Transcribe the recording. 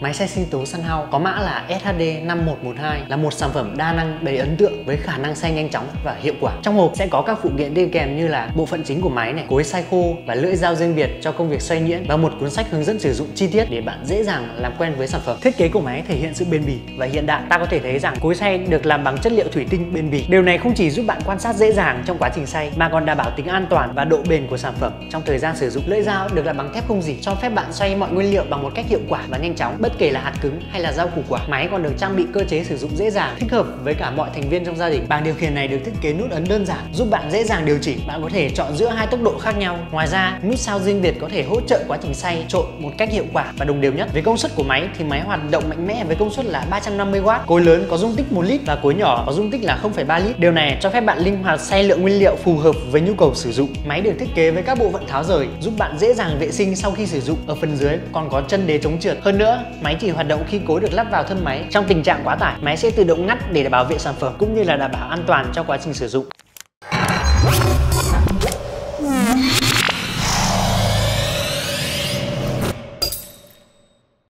Máy xay sinh tố Sunhouse có mã là SHD5112 là một sản phẩm đa năng đầy ấn tượng với khả năng xay nhanh chóng và hiệu quả. Trong hộp sẽ có các phụ kiện đi kèm như là bộ phận chính của máy này, cối xay khô và lưỡi dao riêng biệt cho công việc xoay nhuyễn và một cuốn sách hướng dẫn sử dụng chi tiết để bạn dễ dàng làm quen với sản phẩm. Thiết kế của máy thể hiện sự bền bỉ và hiện đại. Ta có thể thấy rằng cối xay được làm bằng chất liệu thủy tinh bền bỉ. Điều này không chỉ giúp bạn quan sát dễ dàng trong quá trình xay mà còn đảm bảo tính an toàn và độ bền của sản phẩm trong thời gian sử dụng. Lưỡi dao được làm bằng thép không rỉ, cho phép bạn xoay mọi nguyên liệu bằng một cách hiệu quả và nhanh chóng, bất kể là hạt cứng hay là rau củ quả. Máy còn được trang bị cơ chế sử dụng dễ dàng, thích hợp với cả mọi thành viên trong gia đình. Bảng điều khiển này được thiết kế nút ấn đơn giản, giúp bạn dễ dàng điều chỉnh. Bạn có thể chọn giữa hai tốc độ khác nhau. Ngoài ra, nút sao riêng biệt có thể hỗ trợ quá trình xay trộn một cách hiệu quả và đồng đều nhất. Về công suất của máy thì máy hoạt động mạnh mẽ với công suất là 350W. Cối lớn có dung tích 1 lít và cối nhỏ có dung tích là 0,3 lít. Điều này cho phép bạn linh hoạt xay lượng nguyên liệu phù hợp với nhu cầu sử dụng. Máy được thiết kế với các bộ phận tháo rời, giúp bạn dễ dàng vệ sinh sau khi sử dụng. Ở phần dưới còn có chân đế chống trượt. Hơn nữa, máy chỉ hoạt động khi cối được lắp vào thân máy. Trong tình trạng quá tải, máy sẽ tự động ngắt để bảo vệ sản phẩm cũng như là đảm bảo an toàn trong quá trình sử dụng.